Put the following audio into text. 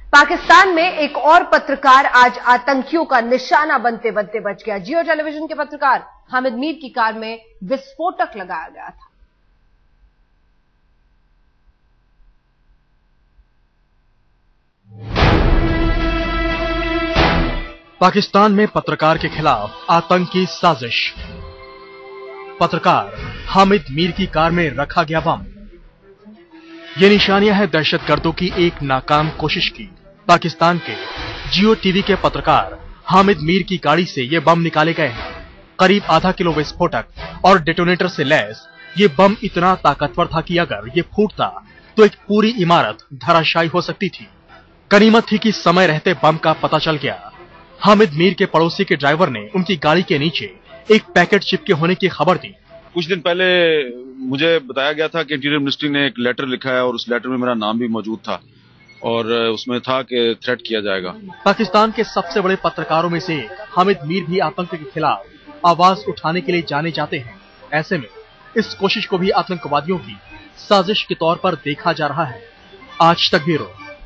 पाकिस्तान में एक और पत्रकार आज आतंकियों का निशाना बनते बनते बच गया। जियो टेलीविजन के पत्रकार हामिद मीर की कार में विस्फोटक लगाया गया था। पाकिस्तान में पत्रकार के खिलाफ आतंकी साजिश। पत्रकार हामिद मीर की कार में रखा गया बम। ये निशानियां हैं दहशतगर्दों की एक नाकाम कोशिश की। पाकिस्तान के जियो टीवी के पत्रकार हामिद मीर की गाड़ी से ये बम निकाले गए हैं। करीब आधा किलो विस्फोटक और डेटोनेटर से लैस ये बम इतना ताकतवर था कि अगर ये फूटता तो एक पूरी इमारत धराशायी हो सकती थी। गनीमत थी कि समय रहते बम का पता चल गया। हामिद मीर के पड़ोसी के ड्राइवर ने उनकी गाड़ी के नीचे एक पैकेट चिपके होने की खबर दी। कुछ दिन पहले मुझे बताया गया था कि इंटीरियर मिनिस्ट्री ने एक लेटर लिखा है और उस लेटर में मेरा नाम भी मौजूद था और उसमें था कि थ्रेट किया जाएगा। पाकिस्तान के सबसे बड़े पत्रकारों में से एक हामिद मीर भी आतंक के खिलाफ आवाज उठाने के लिए जाने जाते हैं। ऐसे में इस कोशिश को भी आतंकवादियों की साजिश के तौर पर देखा जा रहा है। आज तक ब्यूरो।